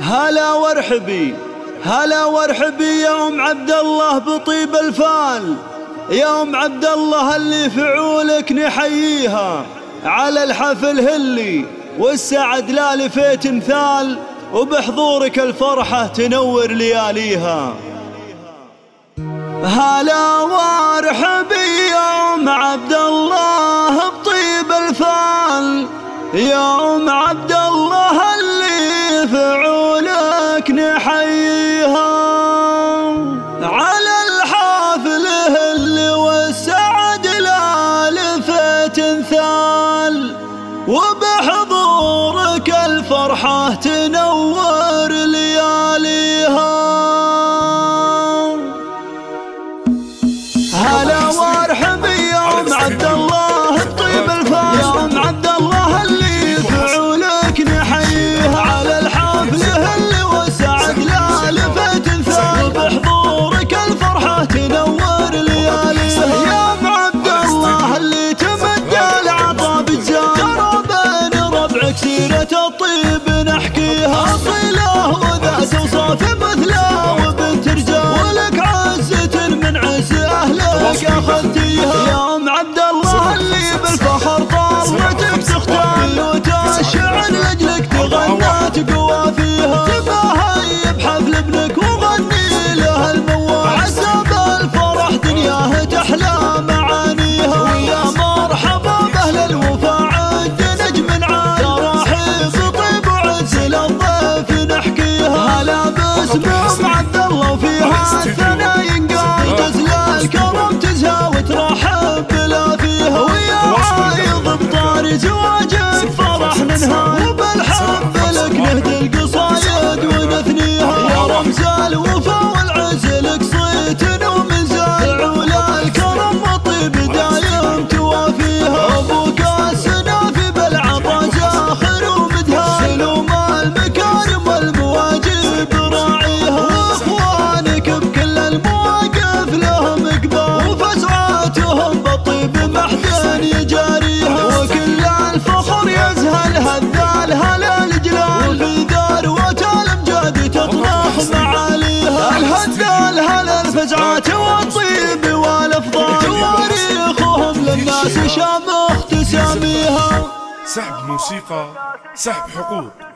هلا وارحبي هلا وارحبي يا أم عبد الله بطيب الفال، يا أم عبد الله اللي فعولك نحييها على الحفل هلي والسعد لا لفيت مثال، وبحضورك الفرحة تنور لياليها. هلا وارحبي يا أم عبد الله بطيب الفال، يا أم عبد الله اللي فعولك نحييها على الحافل اللي والسعد لا لفت مثال، وبحضورك الفرحة تنور لياليها. هلا وارحبي يا أم عبد الله بطيب الفال، يا أم عبد الله اللي فعولك نحييها على الحفل اللي والسعد لا لفت مثال، وبحضورك الفرحة تنور لياليها. يا أم عبد الله اللي تمدى العطا بجزال، ترى بين ربعك سيرة الطيب نحكيها، أصيلة وذات وصاف مثله وبنت رجال، ولك عزة من عز أهلك أخذتيها. يا أم عبد الله اللي بالفخر طارتك تختال، وتشعر لأجلك تغنى تقوى فيها، تباهي بحفل ابنك وغني له الموال، عسى بالفرح دنياه تحلى معانيها. ويا مرحبا بأهل الوفا عد نجم عال، تراحيب طيب وعز للضيف نحكيها. هلا باسم أم عبد الله وفيها الثنا ينقال، تزل الكرم تزهى وترحب بلا فيها. ويا عايض بطاري زواجك فرح ننهى، وبالحب لك نهدي القصايد ونثنيها. يا رمز الوفا والعز لك صيت ومنزال، علا الكرم وطيب دايم توافيها. ابوك السنافي بالعطا زاخر ومدهال، وما المكارم والمواجب راعيها، واخوانك بكل المواقف لهم اقبال، وفزعاتهم بالطيب محزن يجاريها. وكل الفخر يزهل هذال هلا الجلال، وفي ذروة الامجاد تطرح معاليها. الهذال هلا الفزعات والطيب والافضال، تواريخهم للناس شامخ تساميها. سحب موسيقى، سحب حقوق.